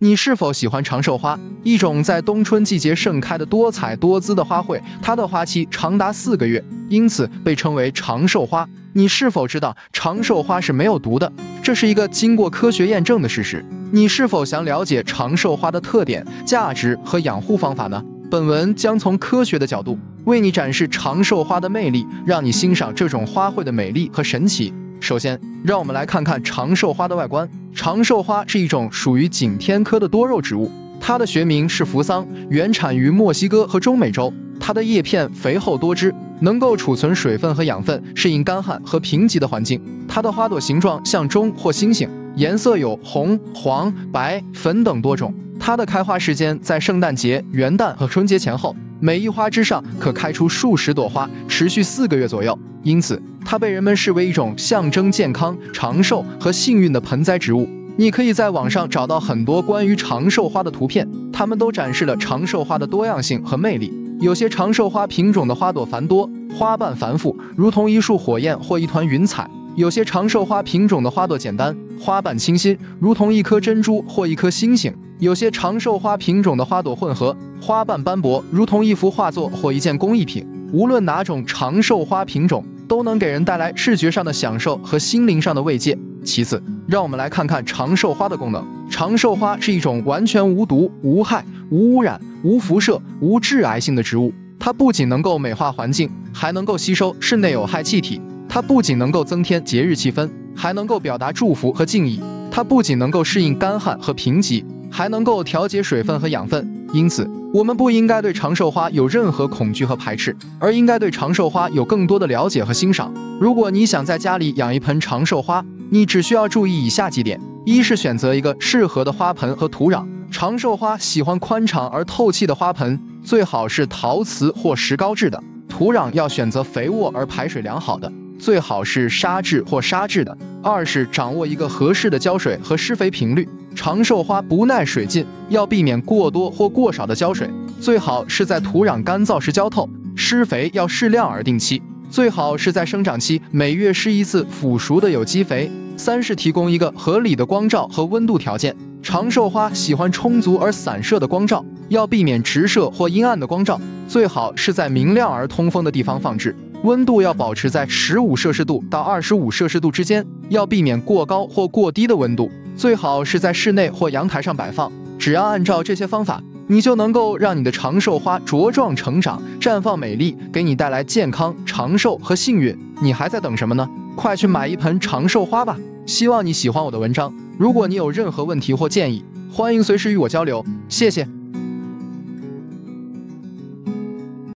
你是否喜欢长寿花？一种在冬春季节盛开的多彩多姿的花卉，它的花期长达4个月，因此被称为长寿花。你是否知道长寿花是没有毒的？这是一个经过科学验证的事实。你是否想了解长寿花的特点、价值和养护方法呢？本文将从科学的角度为你展示长寿花的魅力，让你欣赏这种花卉的美丽和神奇。首先，让我们来看看长寿花的外观。长寿花是一种属于景天科的多肉植物，它的学名是扶桑，原产于墨西哥和中美洲。它的叶片肥厚多汁，能够储存水分和养分，适应干旱和贫瘠的环境。它的花朵形状像钟或星星，颜色有红、黄、白、粉等多种。它的开花时间在圣诞节、元旦和春节前后，每一花枝上可开出数十朵花，持续4个月左右。因此，它被人们视为一种象征健康、长寿和幸运的盆栽植物。你可以在网上找到很多关于长寿花的图片，它们都展示了长寿花的多样性和魅力。有些长寿花品种的花朵繁多，花瓣繁复，如同一束火焰或一团云彩；有些长寿花品种的花朵简单，花瓣清新，如同一颗珍珠或一颗星星；有些长寿花品种的花朵混合，花瓣斑驳，如同一幅画作或一件工艺品。无论哪种长寿花品种，都能给人带来视觉上的享受和心灵上的慰藉。其次，让我们来看看长寿花的功能。长寿花是一种完全无毒、无害、无污染、无辐射、无致癌性的植物。它不仅能够美化环境，还能够吸收室内有害气体。它不仅能够增添节日气氛，还能够表达祝福和敬意。它不仅能够适应干旱和贫瘠，还能够调节水分和养分。因此，我们不应该对长寿花有任何恐惧和排斥，而应该对长寿花有更多的了解和欣赏。如果你想在家里养一盆长寿花，你只需要注意以下几点：一是选择一个适合的花盆和土壤。长寿花喜欢宽敞而透气的花盆，最好是陶瓷或石膏质的。土壤要选择肥沃而排水良好的，最好是沙质或沙质的。二是掌握一个合适的浇水和施肥频率。长寿花不耐水浸，要避免过多或过少的浇水，最好是在土壤干燥时浇透。施肥要适量而定期，最好是在生长期每月施一次腐熟的有机肥。三是提供一个合理的光照和温度条件。长寿花喜欢充足而散射的光照，要避免直射或阴暗的光照，最好是在明亮而通风的地方放置。温度要保持在15摄氏度到25摄氏度之间，要避免过高或过低的温度，最好是在室内或阳台上摆放。只要按照这些方法，你就能够让你的长寿花茁壮成长，绽放美丽，给你带来健康、长寿和幸运。你还在等什么呢？快去买一盆长寿花吧！希望你喜欢我的文章。如果你有任何问题或建议，欢迎随时与我交流。谢谢。